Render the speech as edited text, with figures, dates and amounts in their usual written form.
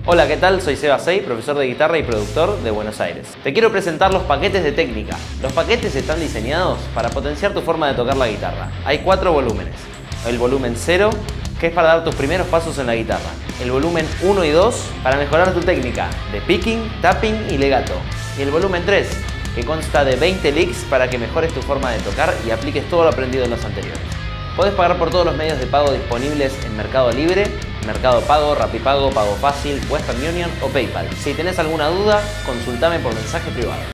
Hola, ¿qué tal? Soy Seba Sey, profesor de guitarra y productor de Buenos Aires. Te quiero presentar los paquetes de técnica. Los paquetes están diseñados para potenciar tu forma de tocar la guitarra. Hay 4 volúmenes. El volumen 0, que es para dar tus primeros pasos en la guitarra. El volumen 1 y 2, para mejorar tu técnica de picking, tapping y legato. Y el volumen 3, que consta de 20 licks para que mejores tu forma de tocar y apliques todo lo aprendido en los anteriores. Podés pagar por todos los medios de pago disponibles en Mercado Libre, Mercado Pago, Rapipago, Pago Fácil, Western Union o PayPal. Si tenés alguna duda, consultame por mensaje privado.